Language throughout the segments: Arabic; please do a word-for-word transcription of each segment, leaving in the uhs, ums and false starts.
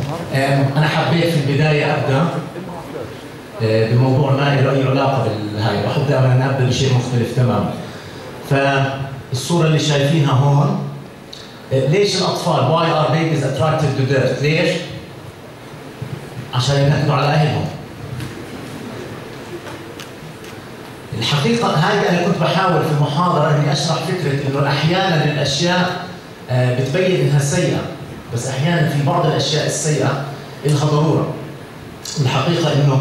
أنا حبيت في البداية أبدأ بموضوع ما له أي علاقة بالهاي، بحب دائما أبدأ بشيء مختلف تماما. فالصورة اللي شايفينها هون، ليش الأطفال why are babies attracted to dirt؟ ليش؟ عشان ينكدوا على أهلهم. الحقيقة هاي أنا كنت بحاول في المحاضرة إني أشرح فكرة إنه أحيانا الأشياء بتبين إنها سيئة، بس أحيانا في بعض الأشياء السيئة إلها ضرورة. الحقيقة إنه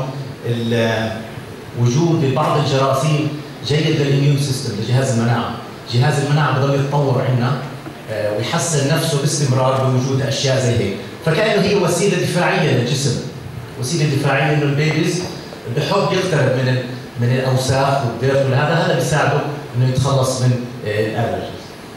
وجود بعض الجراثيم جيد للإميون سيستم، لجهاز المناعة. جهاز المناعة بضل يتطور عندنا ويحسن نفسه باستمرار بوجود أشياء زي هيك، فكأنه هي وسيلة دفاعية للجسم، وسيلة دفاعية إنه البيبيز بحب يقترب من من الأوساخ والديرت والهذا، هذا بيساعده إنه يتخلص من الألرجي.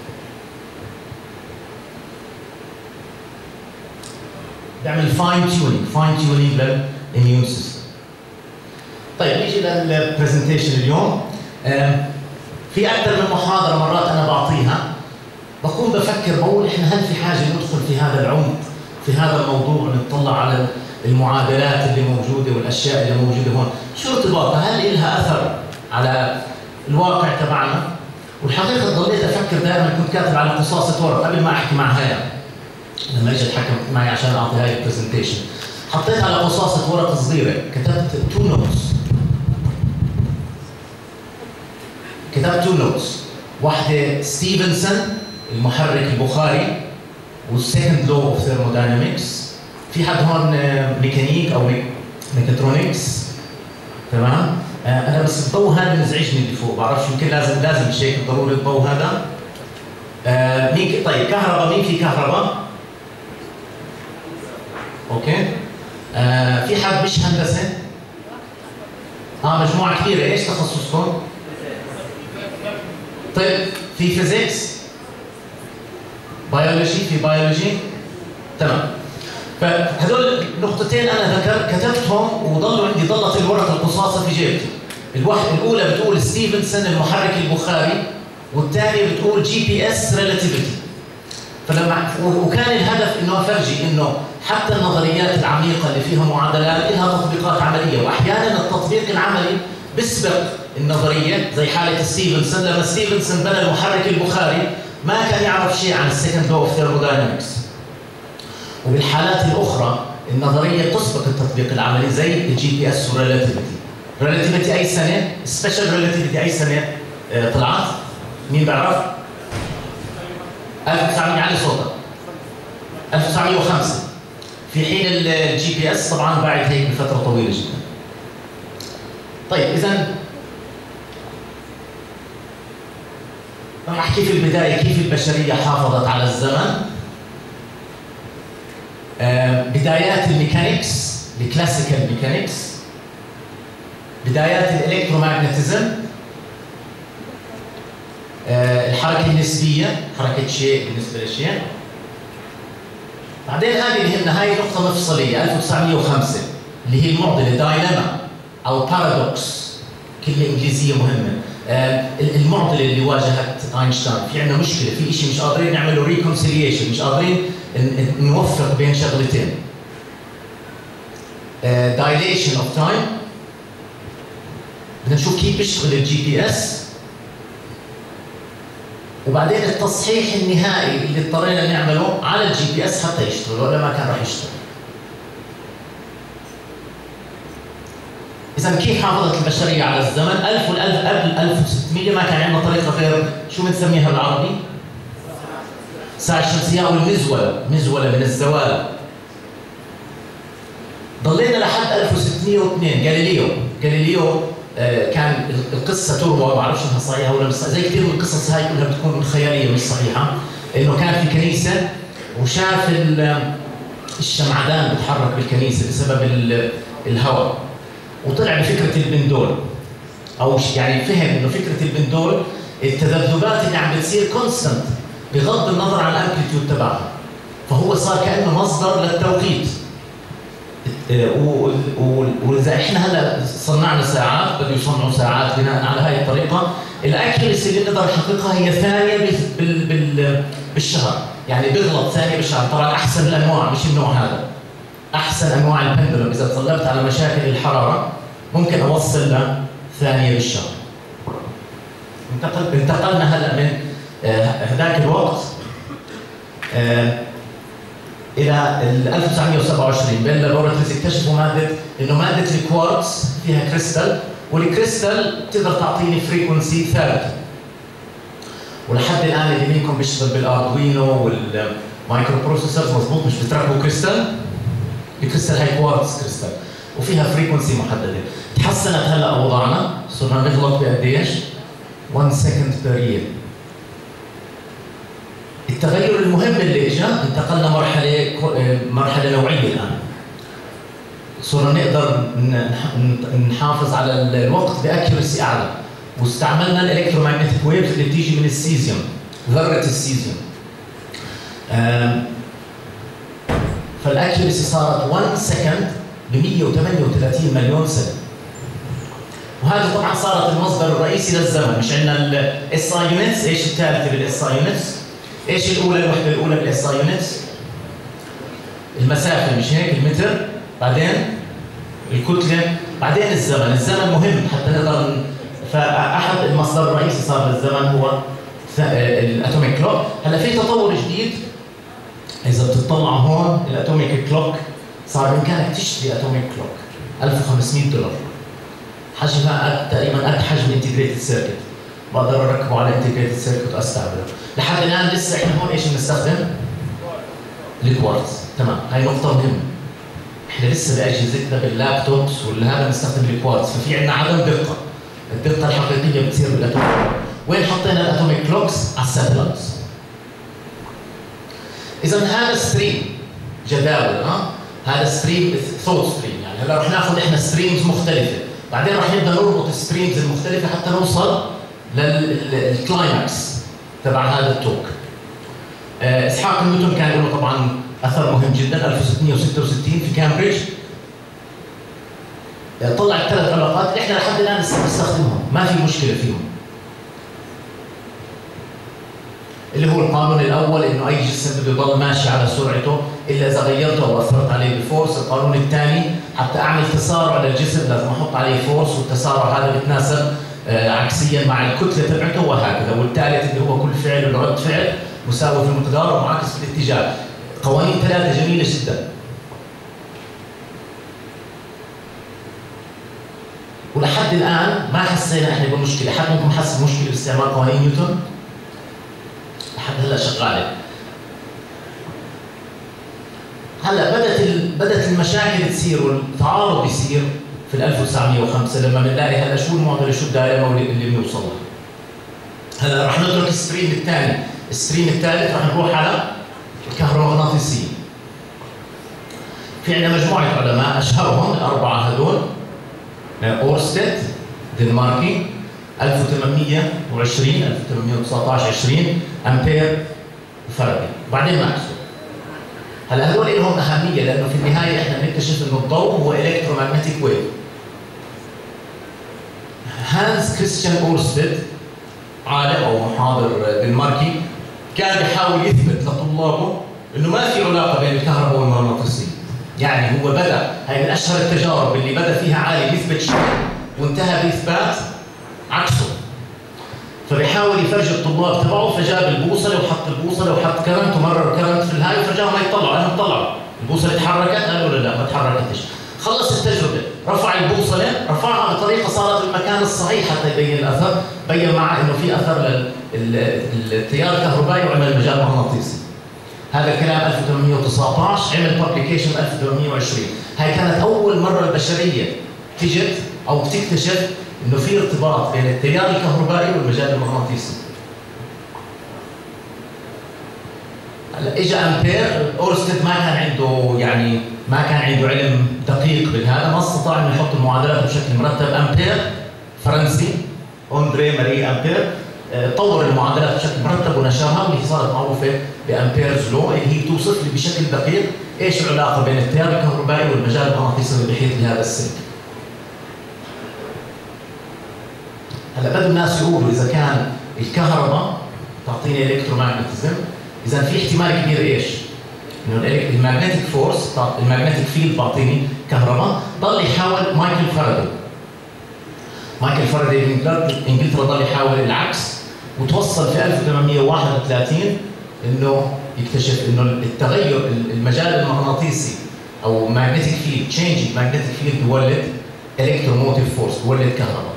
بيعمل فاين تيونينج فاين تيونينج للإميون سيستم. طيب نيجي للبرزنتيشن اليوم. في أكثر من محاضرة مرات أنا بعطيها بكون بفكر بقول إحنا هل في حاجة ندخل في هذا العمق في هذا الموضوع، نطلع على المعادلات اللي موجودة والأشياء اللي موجودة هون، شو ارتباطها؟ هل لها أثر على الواقع تبعنا؟ والحقيقة ضليت أفكر دائما، كنت كاتب على قصاصة ورق قبل ما أحكي مع هيا لما اجت حكمت معي عشان أعطي هاي البرزنتيشن، حطيت على قصاصة ورق صغيرة كتبت تو نوتس كتبت تو نوتس واحدة ستيفنسون المحرك البخاري والسكند لو اوف ثيرموداينامكس. في حد هون ميكانيك او ميكاترونكس؟ تمام؟ آه انا بس الضوء هذا مزعجني اللي فوق، بعرفش يمكن لازم لازم شيء ضروري الضوء هذا. آه مين طيب كهرباء؟ مين في كهرباء؟ اوكي. آه في حد مش هندسه؟ اه مجموعه كبيره، ايش تخصصكم؟ طيب في فيزيكس؟ بيولوجي؟ في بيولوجي؟ تمام. فهذول نقطتين انا ذكر كتبتهم وضلوا عندي، ضلت الورقه القصاصه في جيبتي. الواحده الاولى بتقول ستيفنسون المحرك البخاري، والثانيه بتقول جي بي اس ريلاتيفيتي. فلما وكان الهدف انه افرجي انه حتى النظريات العميقه اللي فيها معادلات لها تطبيقات عمليه، واحيانا التطبيق العملي بيسبق النظريه، زي حاله ستيفنسون. لما ستيفنسون بنى المحرك البخاري ما كان يعرف شيء عن السكند لو اوف ثيرموداينامكس. وبالحالات الاخرى النظريه تسبق التطبيق العملي زي الجي بي اس والريلاتيفيتي. ريلاتيفيتي اي سنه؟ سبيشال ريلاتيفيتي اي سنه آه طلعت؟ مين بيعرف؟ ألف وتسعمية علي صوتك. ألف وتسعمية وخمسة. في حين الجي بي اس طبعا بعد هيك بفتره طويله جدا. طيب اذا راح احكي في البدايه كيف البشريه حافظت على الزمن. آه بدايات الميكانيكس، الكلاسيكال ميكانيكس، بدايات الالكترومagnetism، آه الحركه النسبيه، حركه شيء بالنسبه لشيء. بعدين هذه اللي هي هاي نقطه مفصليه ألف وتسعمية وخمسة اللي هي المعضله دايلما او بارادوكس، كلمه انجليزيه مهمه. آه المعضله اللي واجهت اينشتاين، في عندنا مشكله، في شيء مش قادرين نعمله ريكونسيليشن، مش قادرين نوفق بين شغلتين. دايليشن اوف تايم، بدنا نشوف كيف بيشتغل الجي بي اس، وبعدين التصحيح النهائي اللي اضطرينا نعمله على الجي بي اس حتى يشتغل، ولا ما كان راح يشتغل. إذا كيف حافظت البشرية على الزمن؟ ألف والألف قبل ألف وستمية ما كان عندنا طريقة غير شو بنسميها بالعربي؟ الساعة الشمسية أو المزولة، مزولة من الزوال. ضلينا لحد ألف وستمية واثنين جاليليو، جاليليو آه كان القصة تروى، ما بعرفش انها صحيحة ولا مش صحيحة، زي كثير من القصص هاي كلها بتكون خيالية مش صحيحة، إنه كان في كنيسة وشاف الشمعدان بتحرك بالكنيسة بسبب الهواء، وطلع بفكرة البندول، أو يعني فهم إنه فكرة البندول التذبذبات اللي عم بتصير كونستنت بغض النظر عن الامبليتيود تبعها، فهو صار كأنه مصدر للتوقيت. وإذا إحنا هلا صنعنا ساعات، بده يصنعوا ساعات بناء على هاي الطريقة، الأكيوريسي اللي بنقدر نحققها هي ثانية بال بال بالشهر، يعني بيغلط ثانية بالشهر، طبعا أحسن الأنواع مش النوع هذا. احسن انواع البندولوم اذا تطلبت على مشاكل الحراره ممكن اوصل له ثانيه بالشهر. انتقل انتقلنا هلا من هذاك الوقت آه الى ألف وتسعمئة وسبعة وعشرين. بين اللابوراتوريز اكتشفوا ماده انه ماده الكوارتز فيها كريستال، والكريستال بتقدر تعطيني فريكونسي ثابته. ولحد الان اللي منكم بيشتغل بالاردوينو والمايكرو بروسيسورز مضبوط مش بتركبوا كريستال؟ الكريستال هي كوارتز كريستال وفيها فريكونسي محدده. تحسنت هلا اوضاعنا، صرنا نغلط بقديش؟ واحد سكند بير يير. التغير المهم اللي اجى انتقلنا مرحله مرحله نوعيه الان. صرنا نقدر نحافظ على الوقت باكيورسي اعلى، واستعملنا الالكترومagnetic ويفز اللي بتيجي من السيزيوم، ذره السيزيوم. فالاكيورسي صارت واحد سكند ب مئة وثمانية وثلاثين مليون سنه. وهذه طبعا صارت المصدر الرئيسي للزمن. مش عندنا الاس اي يونتس، ايش الثالثه بالاس اي يونتس؟ ايش الاولى الوحده الاولى بالاس اي يونتس؟ المسافه، مش هيك؟ المتر، بعدين الكتله، بعدين الزمن. الزمن مهم حتى نقدر، فاحد المصدر الرئيسي صار للزمن هو الاتوميك كلوك. هلا في تطور جديد، اذا بتطلع هون الاتوميك كلوك صار بامكانك تشتري اتوميك كلوك ألف وخمسمئة دولار، حجمها تقريبا قد حجم انتجريتد سيركت، بقدر اركبه على انتجريتد سيركت واستعمله. لحد الان لسه احنا هون ايش بنستخدم؟ الكوارتز. تمام، هاي نقطة مهمة. احنا لسه باجهزتنا باللابتوبس والهذا بنستخدم الكوارتز، ففي عندنا عدم دقة. الدقة الحقيقية بتصير بالاتوميك. وين حطينا الاتوميك كلوكس؟ على الساتلايتس. إذا هذا ستريم جداول، ها؟ هذا ستريم ثوت ستريم، يعني هلا رح ناخذ احنا ستريمز مختلفة، بعدين رح نبدا نربط الستريمز المختلفة حتى نوصل للكلايماكس تبع هذا التوك. أه اسحاق نيوتن كان له طبعا اثر مهم جدا ألف وستمئة وستة وستين في كامبريدج. أه طلع ثلاث علاقات احنا لحد الان نستخدمهم، ما في مشكلة فيهم. اللي هو القانون الاول انه اي جسم بده يضل ماشي على سرعته الا اذا غيرته او اثرت عليه بفورس. القانون الثاني حتى اعمل تسارع للجسم لازم احط عليه فورس، والتسارع هذا بيتناسب آه عكسيا مع الكتله تبعته وهكذا. والثالث اللي هو كل فعل ورد فعل مساوي في المقدار ومعاكس في الاتجاه. قوانين ثلاثه جميله جدا. ولحد الان ما حسينا احنا بمشكله. حد منكم حس بمشكله باستعمال قوانين نيوتن؟ لحد هلا شغاله. هلا بدات بدات المشاكل تصير والتعارض بيصير في ال ألف وتسعمئة وخمسة لما بنلاقي هلا شو المعضله، شو الدائره اللي بنوصل لها. هلا رح نترك الستريم الثاني، الستريم الثالث رح نروح على الكهرومغناطيسيه. في عندنا مجموعه علماء اشهرهم الاربعه هذول: اورستيد دنماركي ألف وثمانمئة وعشرين ألف وثمانمئة وتسعة عشر عشرين، امبير وفارابي، وبعدين ماكسويل. هلا هذول لهم اهميه لانه في النهايه احنا بنكتشف انه الضوء هو الكترومagnetic ويف. هانس كريستيان اورستيد عالم او محاضر دنماركي كان بيحاول يثبت لطلابه انه ما في علاقه بين الكهرباء والمغناطيسيه. يعني هو بدا، هي من اشهر التجارب اللي بدا فيها عالم يثبت شيء وانتهى باثبات عكسه. فبيحاول يفرجي الطلاب تبعه، فجاب البوصله وحط البوصله وحط كرنت ومرر كرنت في الهاي وفرجاهم ما يطلعوا، انا طلعوا البوصله تحركت، قالوا لا ما تحركتش. خلص التجربه، رفع البوصله، رفعها بطريقه صارت بالمكان الصحيح حتى يبين الاثر، بين معه انه في اثر للتيار الكهربائي وعمل مجال مغناطيسي. هذا الكلام ألف وثمانمئة وتسعة عشر، عمل بابليكيشن ألف وثمانمئة وعشرين. هاي كانت اول مره البشريه تجد او بتكتشف انه في ارتباط بين التيار الكهربائي والمجال المغناطيسي. هلا اجى امبير، اورستيد ما كان عنده يعني ما كان عنده علم دقيق بهذا، ما استطاع انه يحط المعادلات بشكل مرتب. امبير فرنسي اندري ماري امبير طور المعادلات بشكل مرتب ونشرها، واللي صارت معروفه بامبيرز لو، اللي هي توصف لي بشكل دقيق ايش العلاقه بين التيار الكهربائي والمجال المغناطيسي اللي بيحيط بهذا السلك. هلا بدوا الناس يقولوا اذا كان الكهرباء تعطيني الكترومagnetism، اذا في احتمال كبير ايش؟ انه الماجنتيك فورس الماجنتيك فيلد بعطيني كهرباء. ضل يحاول مايكل فاراداي مايكل فاراداي بانجلترا ضل يحاول العكس، وتوصل في ألف وثمانمئة وواحد وثلاثين انه يكتشف انه التغير المجال المغناطيسي او ماجنتيك فيلد تشينجينج ماجنتيك فيلد بيولد الكتروموتيف فورس، بيولد كهرباء.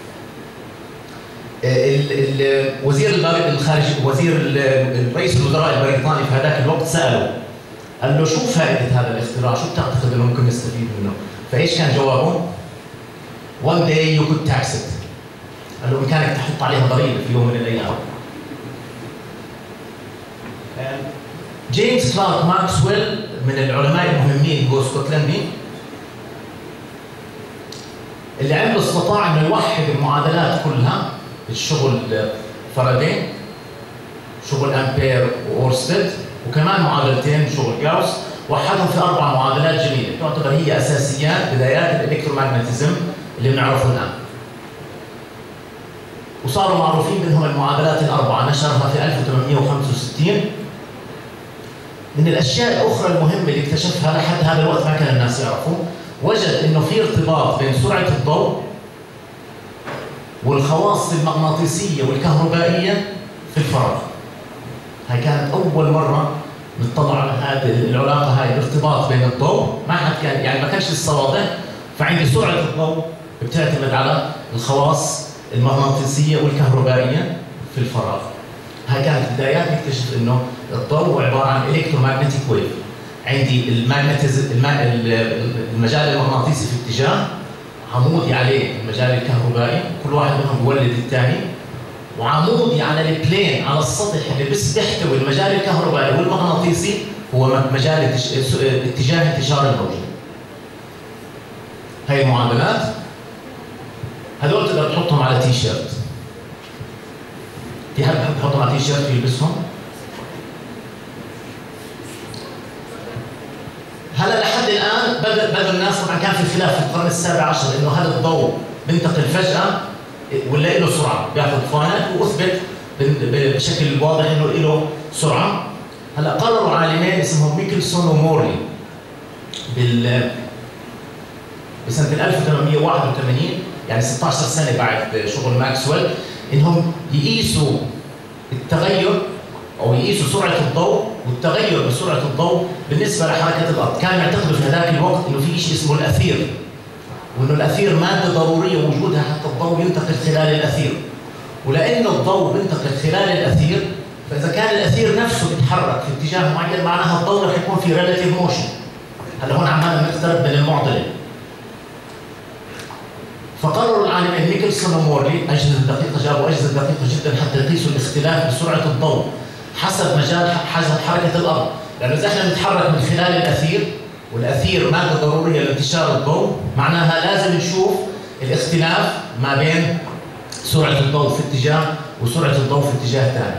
وزير الخارجيه وزير رئيس الوزراء البريطاني في هذاك الوقت ساله، قال له شو فائده هذا الاختراع؟ شو بتعتقد انه ممكن نستفيد منه؟ فايش كان جوابه؟ one day you could tax it. قال له بامكانك تحط عليها ضريبه في يوم من الايام. جيمس كلارك ماكسويل من العلماء المهمين هو اسكتلندي، اللي عمله استطاع انه يوحد المعادلات كلها، الشغل فاراداي، شغل امبير واورستد، وكمان معادلتين شغل جاوس، وحدهم في اربع معادلات جميله تعتبر هي اساسيات بدايات الالكترومagnetism اللي بنعرفه الان. وصاروا معروفين منهم المعادلات الاربعه، نشرها في ألف وثمانمئة وخمسة وستين. من الاشياء الاخرى المهمه اللي اكتشفها لحد هذا الوقت ما كان الناس يعرفوا، وجد انه في ارتباط بين سرعه الضوء والخواص المغناطيسيه والكهربائيه في الفراغ. هاي كانت اول مره نطلع على هذه العلاقه، هاي الارتباط بين الضوء، ما حد كان يعني ما كانش لسه واضح. فعندي سرعه الضوء بتعتمد على الخواص المغناطيسيه والكهربائيه في الفراغ. هاي كانت بدايات نكتشف انه الضوء عباره عن الكترومagnetic ويف. عندي المجال المغناطيسي في اتجاه، عمودي عليه المجال الكهربائي، كل واحد منهم بيولد الثاني، وعمودي على البلين على السطح اللي بس بيحتوي المجال الكهربائي والمغناطيسي هو مجال اتجاه انتشار الموجة. هاي المعادلات هذول تقدر تحطهم على تي شيرت. في حد بحب يحطهم على تي شيرت ويلبسهم؟ هلا لحد الان بدا بدا الناس، طبعا كان في خلاف في القرن السابع عشر انه هذا الضوء بينتقل فجاه ولا له سرعه، بياخذ فانت واثبت بشكل واضح انه له سرعه. هلا قرروا عالمين اسمهم ميكلسون ومورلي بال بسنه ألف وثمانمئة وواحد وثمانين، يعني ستة عشر سنه بعد شغل ماكسويل، انهم يقيسوا التغير او يقيسوا سرعه الضوء والتغير بسرعه الضوء بالنسبه لحركه الارض. كانوا يعتقدوا في هذاك الوقت انه في شيء اسمه الاثير، وانه الاثير ماده ضروريه وجودها حتى الضوء ينتقل خلال الاثير. ولانه الضوء بينتقل خلال الاثير، فاذا كان الاثير نفسه بيتحرك في اتجاه معين معناها الضوء رح يكون في ريلاتيف موشن. هلا هون عمالنا نقترب من المعضله. فقرروا العالمين ميكلسون ومورلي، اجهزه دقيقه، جابوا اجهزه دقيقه جدا حتى يقيسوا الاختلاف بسرعه الضوء حسب مجال حسب حركه الارض، لانه اذا احنا بنتحرك من خلال الاثير والاثير ماده ضروريه لانتشار الضوء، معناها لازم نشوف الاختلاف ما بين سرعه الضوء في اتجاه وسرعه الضوء في اتجاه ثاني.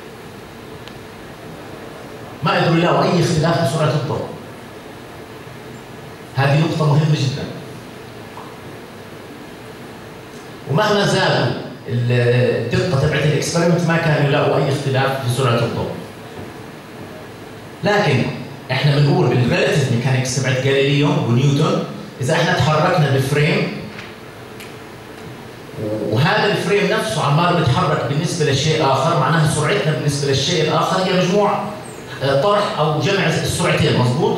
ما قدروا يلاقوا اي اختلاف في سرعه الضوء. هذه نقطه مهمه جدا. ومهما زادوا الدقه تبعت الاكسبيرمنت ما كانوا يلاقوا اي اختلاف في سرعه الضوء. لكن احنا بنقول بالريلاتيف ميكانكس تبعت جاليليو ونيوتن، اذا احنا تحركنا بفريم وهذا الفريم نفسه عمال بيتحرك بالنسبه لشيء اخر، معناها سرعتنا بالنسبه للشيء الاخر هي مجموع طرح او جمع السرعتين، مضبوط؟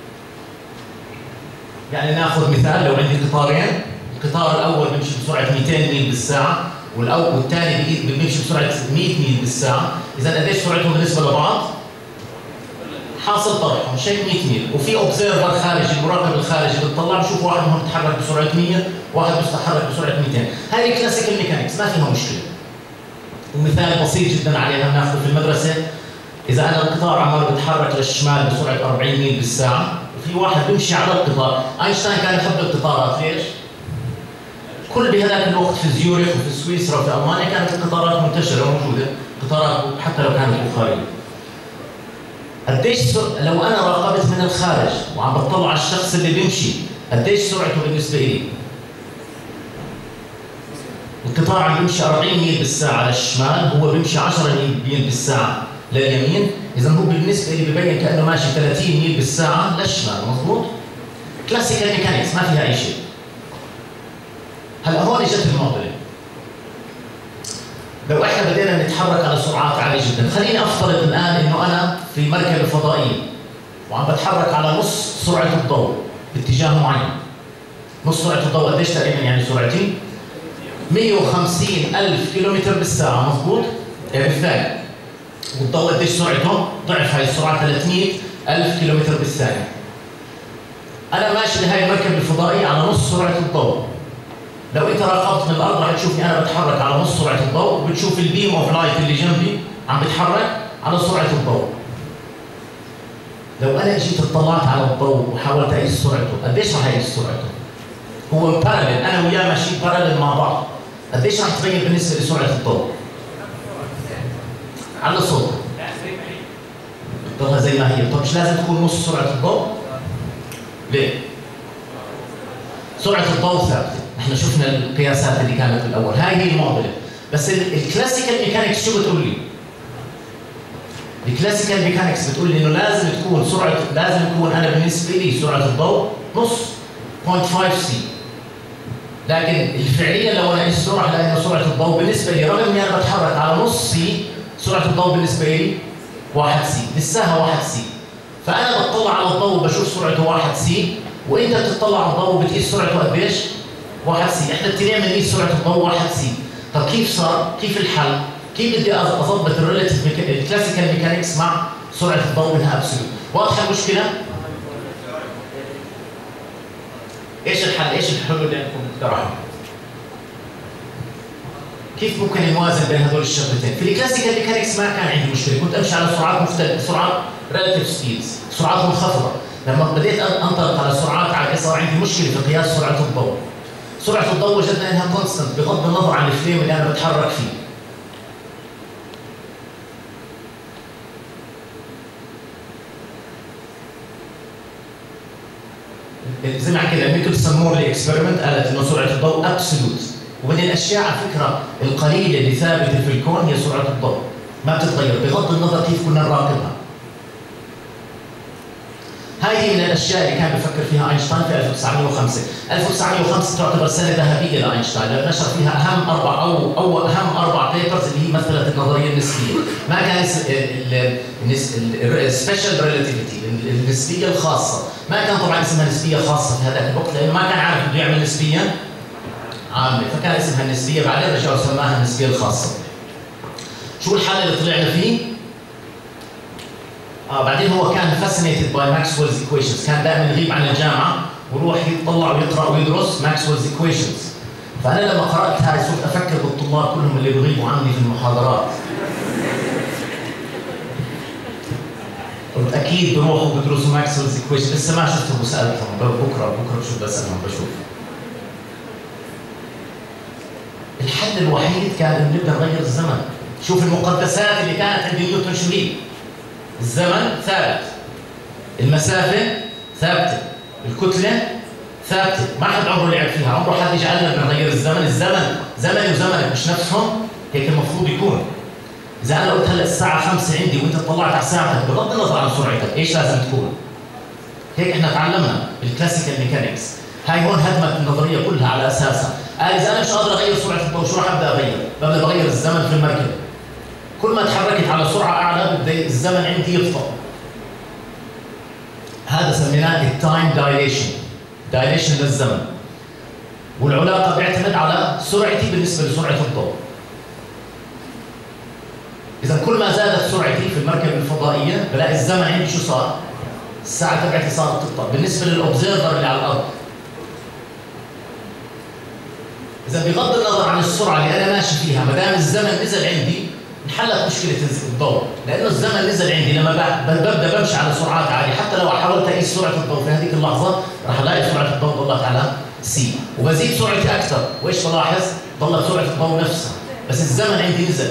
يعني ناخذ مثال، لو عندي قطارين، القطار الاول بيمشي بسرعه مئتين ميل بالساعه والاول والثاني بيمشي بسرعه مئة ميل بالساعه، اذا قديش سرعتهم بالنسبه لبعض؟ حاصل طرحهم شيء مئة ميل، وفي اوبزرفر خارجي، المراقب الخارجي بتطلع بشوف واحد منهم بيتحرك بسرعه مئة، واحد بيتحرك بسرعه مئتين، هذه كلاسيكال ميكانكس ما فيها مشكله. ومثال بسيط جدا عليها بناخذه في المدرسه، اذا انا القطار عمال بيتحرك للشمال بسرعه أربعين ميل بالساعه، وفي واحد بيمشي على القطار، اينشتاين كان يحب القطارات، ليش؟ كل بهذاك الوقت في زيورخ وفي سويسرا وفي المانيا كانت القطارات منتشره وموجوده، قطارات حتى لو كانت بخاريه. قديش سر... لو انا راقبت من الخارج وعم بطلع على الشخص اللي بيمشي، قديش سرعته بالنسبه لي؟ القطار عم بيمشي أربعين ميل بالساعه على الشمال، هو بيمشي عشرة ميل بالساعه لليمين، اذا هو بالنسبه لي ببين كانه ماشي ثلاثين ميل بالساعه للشمال، مضبوط؟ كلاسيكال ميكانكس ما فيها اي شيء. هلا هون اجت المعضله. لو احنا بدينا نتحرك على سرعات عاليه جدا، خليني افترض الان انه انا في مركبه فضائيه وعم بتحرك على نص سرعه الضوء باتجاه معين. نص سرعه الضوء قديش تقريبا يعني سرعتي؟ مئة وخمسين ألف كيلومتر بالساعه، مضبوط؟ بالثانيه. والضوء قديش سرعته؟ ضعف هاي السرعه ثلاثمئة ألف كيلومتر بالثانيه. انا ماشي بهاي المركبه الفضائيه على نص سرعه الضوء. لو انت راقبت من الارض رح تشوفني انا بتحرك على نص سرعه الضوء، وبتشوف البيم اوف لايت اللي جنبي عم بتحرك على سرعه الضوء. لو انا اجيت اطلعت على الضوء وحاولت اقيس سرعته، قديش رح اقيس سرعته؟ هو بارلل، انا وياه ماشيين بارلل مع بعض. قديش رح تبين بالنسبه لسرعه الضوء؟ على صوت بتضلها زي ما هي. طب مش لازم تكون نص سرعه الضوء؟ ليه؟ سرعه الضوء ثابته، احنا شفنا القياسات اللي كانت بالاول، هاي هي المعضله. بس الكلاسيكال ميكانكس شو بتقول لي؟ الكلاسيكال ميكانكس بتقول لي انه لازم تكون سرعه، لازم تكون انا بالنسبه لي سرعه الضوء نص صفر فاصلة خمسة سي. لكن الفعليا لو انا قست راح الاقي انه سرعه الضوء بالنسبه لي رغم اني انا بتحرك على نص سي، سرعه الضوء بالنسبه لي واحد سي، لساها واحد سي. فانا بطلع على الضوء بشوف سرعته واحد سي، وانت بتطلع على الضوء بتقيس سرعته قديش؟ واحد سي. احنا الاثنين بنقيس سرعه الضوء واحد سي. طب كيف صار؟ كيف الحل؟ كيف بدي اضبط الريلاتيف الكلاسيكال ميكانكس مع سرعه الضوء منها ابسولوت؟ واضحه المشكله؟ ايش الحل؟ ايش الحلول اللي عندكم تقترحها؟ كيف ممكن نوازن بين هذول الشغلتين؟ في الكلاسيكال ميكانكس ما كان عندي مشكله، كنت امشي على سرعات مختلفه، سرعات ريلاتيف سبيدز، سرعات منخفضه. لما بديت انطلق على سرعات عاليه صار عندي مشكله في قياس سرعه الضوء. سرعه الضوء وجدنا انها كونستنت بغض النظر عن الفريم اللي انا بتحرك فيه. زي ما حكينا ميكلسون مورلي اكسبيرمنت قالت انه سرعه الضوء ابسولوت، ومن الاشياء على فكره القليله اللي ثابته في الكون هي سرعه الضوء، ما بتتغير بغض النظر كيف كنا نراقبها. هاي هي من الاشياء اللي كان بفكر فيها اينشتاين في ألف وتسعمئة وخمسة، ألف وتسعمئة وخمسة تعتبر سنه ذهبيه لاينشتاين، لأنه نشر فيها اهم اربع او او اهم اربع بيبرز اللي هي مثلت النظريه النسبيه، ما كان السبيشال ريلاتيفيتي النسبيه الخاصه، ما كان طبعا اسمها نسبيه خاصه في هذاك الوقت لانه ما كان عارف بده يعمل نسبيه عامه، فكان اسمها النسبيه، بعدين رجعوا سماها النسبيه الخاصه. شو الحل اللي طلعنا فيه؟ اه بعدين هو كان فاسينيتد باي ماكسويلز ايكويشنز، كان دائما يغيب عن الجامعه ويروح يطلع ويقرا ويدرس ماكسويلز ايكويشنز. فانا لما قرات هاي صرت افكر بالطلاب كلهم اللي بيغيبوا عني في المحاضرات. قلت اكيد بروحوا بدرسوا ماكسويلز ايكويشنز، لسه ما شفتهم وسالتهم، بكره بكره بشوف بسالهم بشوف. الحل الوحيد كان انه نبدا نغير الزمن. شوف المقدسات اللي كانت عند نيوتن شو هي؟ الزمن ثابت، المسافة ثابتة، الكتلة ثابتة، ما حد عمره لعب فيها، عمره حد يجعلنا بنغير الزمن، الزمن زمني وزمنك مش نفسهم، هيك المفروض يكون. إذا أنا قلت هلا الساعة خمسة عندي وأنت طلعت على ساعتك بغض النظر عن سرعتك، إيش لازم تكون؟ هيك إحنا تعلمنا بالكلاسيكال ميكانكس، هاي هون هدمت النظرية كلها على أساسها، قال إذا أنا مش قادر أغير سرعة الضوء شو راح أبدأ أغير؟ ببدأ بغير الزمن في المركبة. كل ما تحركت على سرعة أعلى بده الزمن عندي يبطأ. هذا سميناه التايم دايليشن، دايليشن للزمن. والعلاقة بيعتمد على سرعتي بالنسبة لسرعة الضوء. إذا كل ما زادت سرعتي في المركبة الفضائية بلاقي الزمن عندي شو صار؟ الساعة تبعتي صارت تبطأ بالنسبة للأوبزيرفر اللي على الأرض. إذا بغض النظر عن السرعة اللي أنا ماشي فيها ما دام الزمن نزل عندي انحلت مشكلة الضوء، لأنه الزمن نزل عندي لما ببدأ بمشي على سرعات عالية، حتى لو حاولت أقيس سرعة الضوء في هذيك اللحظة راح ألاقي سرعة الضوء ضلت على سي، وبزيد سرعتي أكثر، وإيش بلاحظ؟ ضلت سرعة الضوء نفسها، بس الزمن عندي نزل.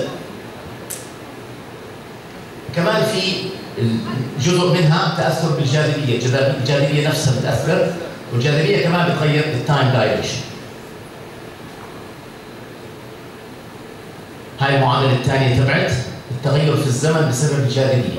كمان في جزء منها تأثر بالجاذبية، الجاذبية نفسها بتأثر، والجاذبية كمان بتغير التايم دايليشن. هاي المعادلة الثانية تبعت التغير في الزمن بسبب الجاذبية.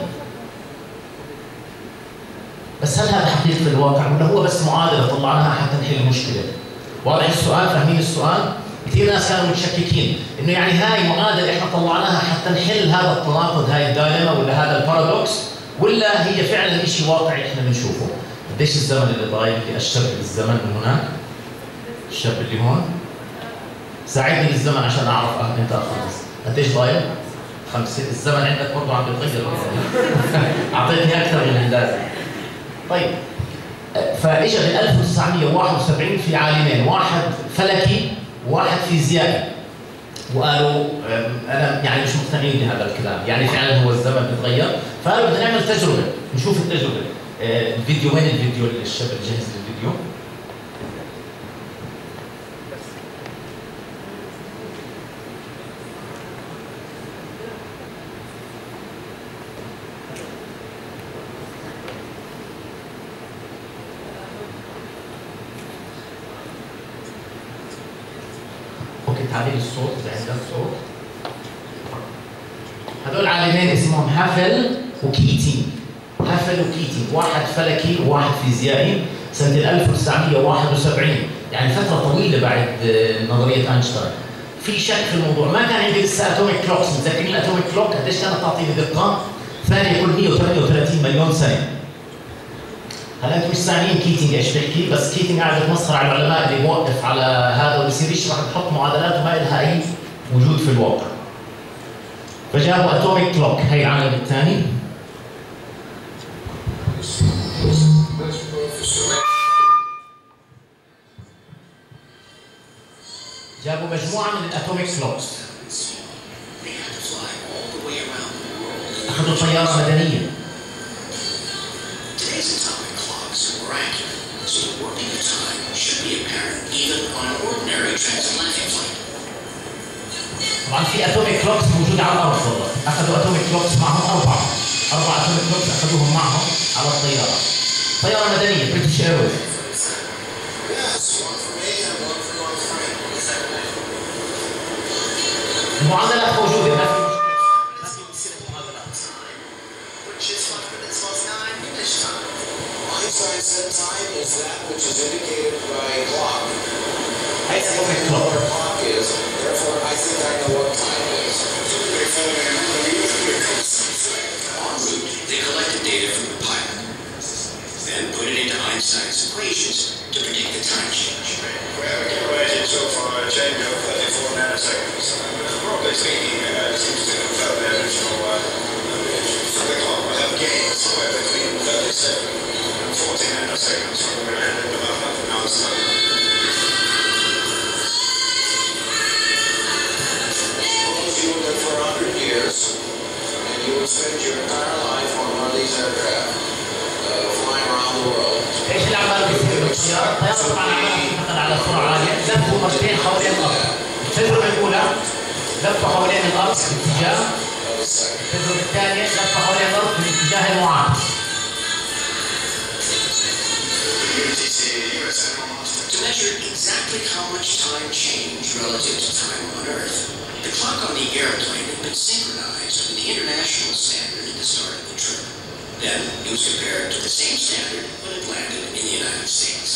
بس هل هذا حقيقة في الواقع ولا هو بس معادلة طلعناها حتى نحل المشكلة؟ واضح السؤال؟ فاهمين السؤال؟ كثير ناس كانوا متشككين انه يعني هاي معادلة احنا طلعناها حتى نحل هذا التناقض، هاي الدايلما ولا هذا البارادوكس، ولا هي فعلا شيء واقعي احنا بنشوفه. قديش الزمن اللي ضايل؟ بدي اشتغل بالزمن من هناك. الشاب اللي هون ساعدني بالزمن عشان اعرف امتى اخلص. قديش ضايل؟ خمسة. الزمن عندك برضه عم بيتغير. اعطيتني اكثر من اللازم. طيب فاجى بال ألف وتسعمية وواحد وسبعين في عالمين، واحد فلكي وواحد فيزيائي، وقالوا انا يعني مش مقتنعين بهذا الكلام، يعني فعلا هو الزمن بيتغير، فقالوا بدنا نعمل تجربه، نشوف التجربه. الفيديو وين الفيديو؟ الشاب اللي جهز الفيديو. تعديل الصوت اذا عندك صوت. هذول عالمين اسمهم هافل وكيتينج. هافل وكيتينج، واحد فلكي وواحد فيزيائي، سنة ألف وتسعمية وواحد وسبعين، يعني فترة طويلة بعد نظرية أينشتاين. في شك في الموضوع، ما كان عندي لسه اتوميك كلوكس، متذكرين الاتوميك كلوك قديش كانت تعطيني دقة؟ ثانية كل مية وثمانية وثلاثين مليون سنة. هلا انتم مش سامعين كيتينج ايش بيحكي، بس كيتينج قاعد يتمسخر على العلماء اللي بوقف على هذا وبصير يشرح بحط معادلات وما لها اي وجود في الواقع. فجابوا اتوميك كلوك، هي العالم الثاني. جابوا مجموعة من الاتوميك كلوكس. اخذوا طيارة مدنية. So the working of time should be apparent even on an ordinary transatlantic flight. طبعا في اتوميك كلوكس موجودة على الأرض والله، أخذوا اتوميك كلوكس معهم أربعة، أربعة اتوميك كلوكس أخذوهم معهم على الطيارة. طيارة مدنية بريتش ايرويز. المعادلات موجودة، ما في Einstein said time is that which is indicated by a clock. I think I know what a clock is, therefore I think I know what time is. En route, they collected data from the pilot, then put it into Einstein's equations to predict the time change. We have accumulated so far a change of thirty-four nanoseconds. Broadly speaking, it seems to confirm the original uh, the clock will have gained somewhere between thirty-seven and forty nanoseconds from where we landed about half an hour's time. Suppose you would live for a hundred years and you would spend your entire life on one of these aircraft uh, flying around the world. ايش اللي عمال بيصير بالطيارة؟ الطيارة طبعا عمالة تنتقل على سرعة عالية، لفوا مرتين حوالين الأرض. التجربة الأولى لفوا حوالين الأرض باتجاه، التجربة الثانية لفوا حوالين الأرض بالاتجاه المعاكس. To measure exactly how much time changed relative to time on Earth, the clock on the airplane had been synchronized with the international standard at the start of the trip. Then it was compared to the same standard when it landed in the United States.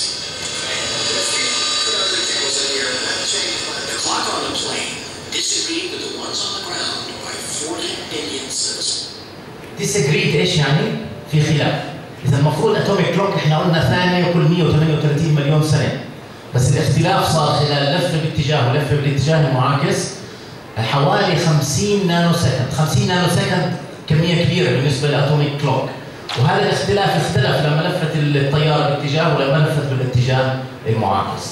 The clock on the plane disagreed with the ones on the ground by forty billionths. Disagreed ايش يعني؟ في خلاف. إذا المفروض اتوميك كلوك احنا قلنا ثانية كل مية وثمانية وثلاثين مليون سنة. بس الاختلاف صار خلال لفة باتجاه ولفة بالاتجاه المعاكس حوالي خمسين نانو سكند، خمسين نانو سكند كمية كبيرة بالنسبة للاتوميك كلوك. وهذا الاختلاف اختلف لما لفت الطيارة باتجاه ولما لفت بالاتجاه المعاكس.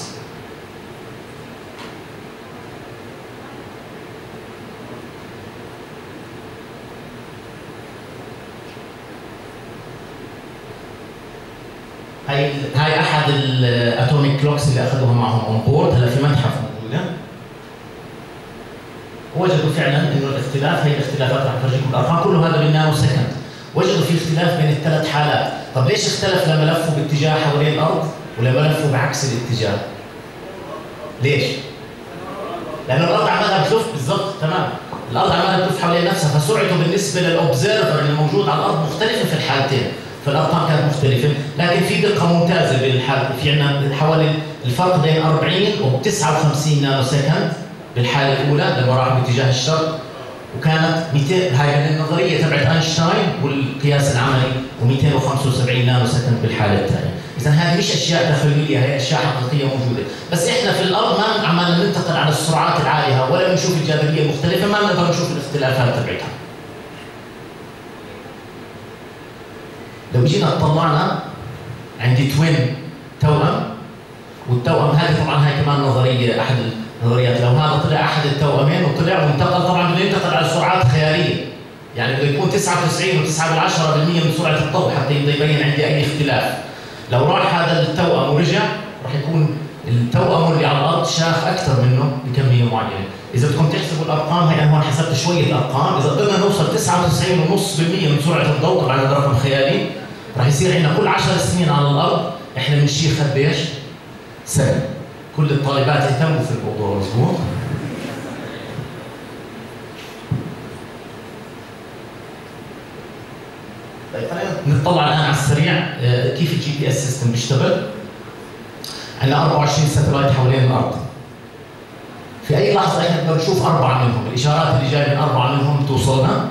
هاي هاي احد الاتوميك كلوكس اللي اخذوها معهم اون بورد، هلا في متحف موجوده. وجدوا فعلا انه الاختلاف، هي الاختلافات رح افرجيكم الارقام، كله هذا بالنانو سكند. وجدوا في اختلاف بين الثلاث حالات. طب ليش اختلف لما لفوا باتجاه حوالين الارض ولما لفوا بعكس الاتجاه؟ ليش؟ لانه الارض عمالها بتلف بالضبط تمام، الارض عماله تلف حوالين نفسها، فسرعته بالنسبه للاوبزرفر اللي موجود على الارض مختلفه في الحالتين، فالارقام كانت مختلفه، لكن في دقه ممتازه بين الحالتين، في عندنا حوالي الفرق بين أربعين و تسعة وخمسين نانو سكند بالحاله الاولى لما راحوا باتجاه الشرق، وكانت مئتين، هاي النظريه تبعت اينشتاين والقياس العملي، ومئتين وخمسة وسبعين نانو سكند بالحاله الثانيه. اذا هذه مش اشياء تخيليه، هي اشياء حقيقيه موجوده، بس احنا في الارض ما عمالنا ننتقل على السرعات العاليه ولا بنشوف الجاذبيه المختلفه، ما بنقدر نشوف الاختلافات تبعتها. لو جينا اطلعنا عندي توين توأم، والتوأم هذه طبعا هاي كمان نظريه احد النظريات، لو هذا طلع احد التوأمين وطلع وانتقل، طبعا بده ينتقل على سرعات خياليه، يعني بده يكون تسعة وتسعين وتسعة بالعشرة بالمئة من سرعه الضوء حتى يبدا يبين عندي اي اختلاف. لو راح هذا التوأم ورجع راح يكون التوأم اللي على الارض شاف اكثر منه بكميه معينه. اذا بدكم تحسبوا الارقام، هي انا هون حسبت شويه ارقام، اذا قدرنا نوصل تسعة وتسعين فاصلة خمسة بالمئة من سرعه الضوء، طبعا هذا رقم خيالي، راح يصير عندنا كل عشر سنين على الارض احنا بنشيخ قديش؟ سنه. كل الطالبات يهتموا في الموضوع، مضبوط؟ طيب خلينا نطلع الان على السريع كيف الجي بي اس سيستم بيشتغل. عندنا أربعة وعشرين ساتلايت حوالين الارض. في اي لحظه احنا بدنا نشوف اربعه منهم، الاشارات اللي جايه من اربعه منهم توصلنا.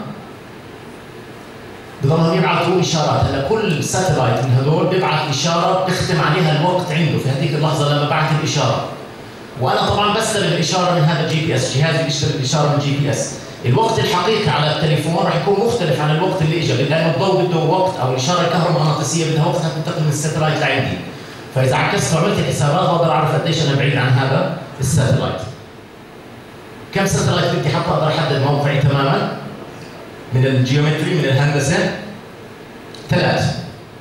بضلهم يبعثوا اشارات، هلا كل ساتلايت من هذول بيبعث اشاره بيختم عليها الوقت عنده في هذيك اللحظه لما بعث الاشاره. وانا طبعا بستلم الاشاره من هذا الجي بي اس، جهازي بيشتري الاشاره من الجي بي اس. الوقت الحقيقي على التليفون راح يكون مختلف عن الوقت اللي اجى، لانه الضوء بده وقت، او الاشاره الكهرومغناطيسيه بدها وقت تنتقل من الساتلايت لعندي. فاذا عكست وعملت الحسابات بقدر اعرف قديش انا بعيد عن هذا الساتلايت. كم ساتلايت بدي حتى اقدر احدد موقعي تماما من الجيومتري من الهندسه؟ ثلاث.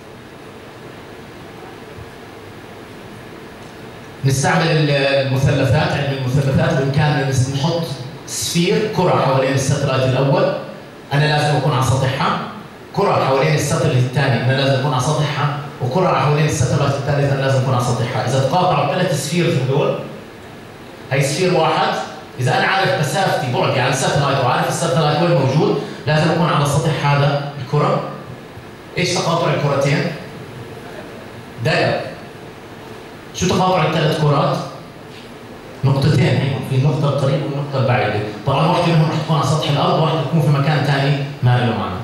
نستعمل المثلثات، علم المثلثات، بامكاننا نحط سفير كره حوالين الساتلايت الاول، انا لازم اكون على سطحها، كره حوالين الساتلايت الثاني انا لازم اكون على سطحها، وكره حوالين الساتلايت الثالث انا لازم اكون على سطحها. اذا تقاطعوا ثلاث سفير هذول، هي سفير واحد، اذا انا عارف مسافتي بعدي عن الساتلايت وعارف الساتلايت وين موجود، لازم اكون على سطح هذا الكره. ايش تقاطع الكرتين؟ دائره. شو تقاطع الثلاث كرات؟ نقطتين، هيهم في النقطة القريبة والنقطة البعيدة، طبعا واحدة منهم رح تكون على سطح الأرض وواحدة تكون في مكان ثاني ما له معنى.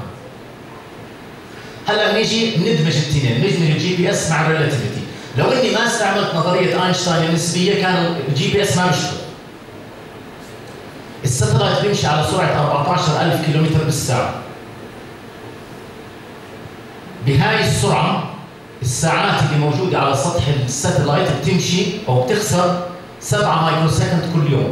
هلا بنيجي ندمج الاثنين، ندمج الجي بي اس مع الريلاتيفيتي. لو اني ما استعملت نظرية اينشتاين النسبية كان الجي بي اس ما بيشتغل. الساتلايت بيمشي على سرعة أربعة عشر ألف كيلومتر بالساعة. بهاي السرعة الساعات اللي موجودة على سطح الساتلايت بتمشي أو بتخسر سبعة مايكرو سكند كل يوم.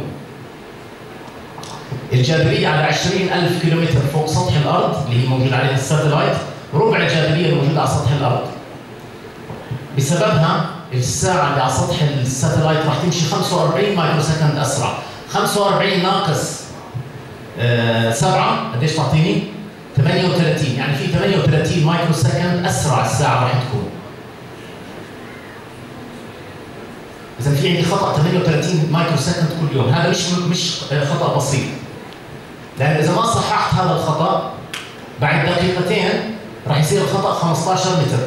الجاذبية على عشرين ألف كيلومتر فوق سطح الأرض اللي هي موجودة عليها الساتلايت ربع الجاذبية الموجودة على سطح الأرض. بسببها الساعة اللي على سطح الساتلايت راح تمشي خمسة وأربعين مايكرو سكند أسرع. خمسة وأربعين ناقص آه سبعة قديش تعطيني؟ ثمانية وثلاثين، يعني في ثمانية وثلاثين مايكرو سكند أسرع الساعة راح تكون. إذا في عندي خطأ ثمانية وثلاثين مايكرو سكند كل يوم، هذا مش مش خطأ بسيط. لأن إذا ما صححت هذا الخطأ بعد دقيقتين راح يصير الخطأ خمسة عشر متر.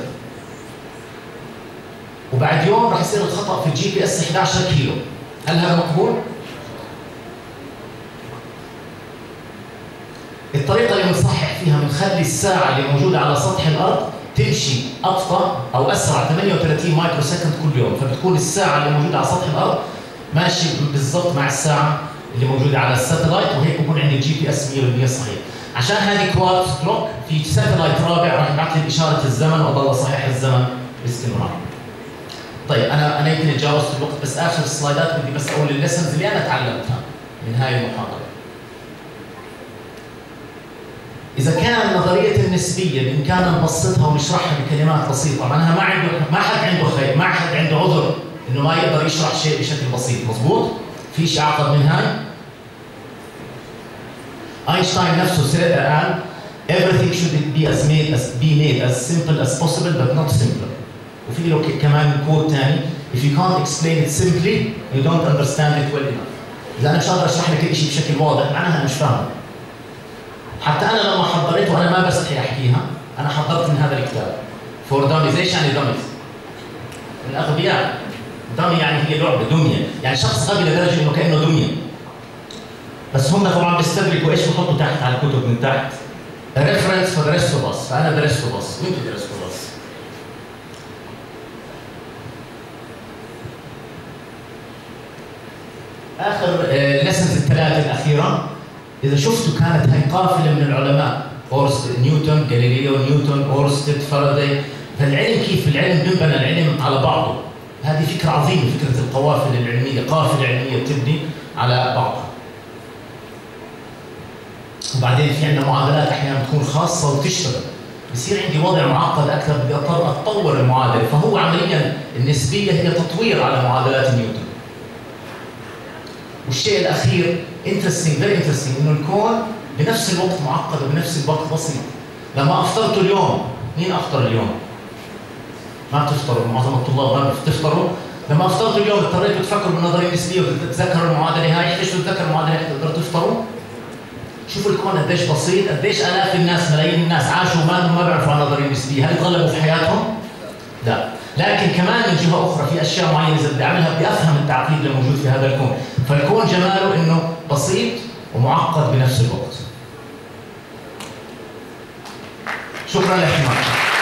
وبعد يوم راح يصير الخطأ في الجي بي اس إحدى عشر كيلو. هل هذا مقبول؟ الطريقة اللي بنصحح فيها بنخلي الساعة اللي موجودة على سطح الأرض تمشي أبطأ أو أسرع ثمانية وثلاثين مايكرو سكند كل يوم، فبتكون الساعة اللي موجودة على سطح الأرض ماشي بالضبط مع الساعة اللي موجودة على الساتلايت، وهيك بكون عندي الجي بي اس مية بالمية صحيح. عشان هذه كوارتز كلوك، في ساتلايت رابع راح يبعث لي إشارة الزمن وأضل أصحح الزمن باستمرار. طيب أنا أنا يمكن تجاوزت الوقت، بس آخر السلايدات بدي بس أقول الليسنز اللي أنا تعلمتها من هاي المحاضرة. إذا كان نظرية النسبية بإمكاننا نبسطها ونشرحها بكلمات بسيطة، معناها ما عنده ما حد عنده خير، ما حد عنده عذر إنه ما يقدر يشرح شيء بشكل بسيط، مضبوط؟ في شيء أعقد من هاي؟ أينشتاين نفسه قال everything should be as made as be made as simple as possible but not simpler. وفي له كمان كود ثاني if you can't explain it simply you don't understand it well enough. إذا أنا مش قادر أشرح لك شيء بشكل واضح معناها أنا مش فاهمه. حتى انا لما حضرت، وانا ما بستحي احكيها، انا حضرت من هذا الكتاب فور داميز. ايش يعني داميز؟ الاغبياء. دمي يعني هي لعبه، دميه، يعني شخص غبي لدرجه انه كانه دميه. بس هم طبعا بيستدركوا ايش بحطوا تحت على الكتب من تحت؟ ريفرنس فور ذا ريست اوف اس، فانا درست بس، وانتم درستوا بس. اخر الليسنز الثلاثه الاخيره اذا شفتوا كانت هاي قافله من العلماء، اورست نيوتن، غاليليو نيوتن، اورستد، فاراداي. فالعلم كيف العلم بنبنى العلم على بعضه. هذه فكره عظيمه، فكره القوافل العلميه، قافله علميه بتبني على بعضها. وبعدين في عندنا معادلات احيانا بتكون خاصه وتشتغل، بصير عندي وضع معقد اكثر، بدي اضطر اتطور المعادله، فهو عمليا النسبيه هي تطوير على معادلات نيوتن. والشيء الاخير انترستنج، فيري انترستنج، انه الكون بنفس الوقت معقد وبنفس الوقت بسيط. لما افطرتوا اليوم، مين افطر اليوم؟ ما بتفطروا، معظم الطلاب ما بتفطروا. لما افطرتوا اليوم اضطريتوا تفكروا بالنظريه النسبيه وتتذكروا المعادله هاي، ايش تتذكروا المعادله هاي تقدروا تفطروا؟ شوفوا الكون قديش بسيط، قديش الاف الناس، ملايين الناس عاشوا ما ما بيعرفوا عن النظريه النسبيه، هل تغلبوا في حياتهم؟ لا، لكن كمان من جهه اخرى في اشياء معينه اذا بدي اعملها بدي افهم التعقيد اللي موجود في هذا الكون، فالكون جماله انه بسيط ومعقد بنفس الوقت. شكرا لك.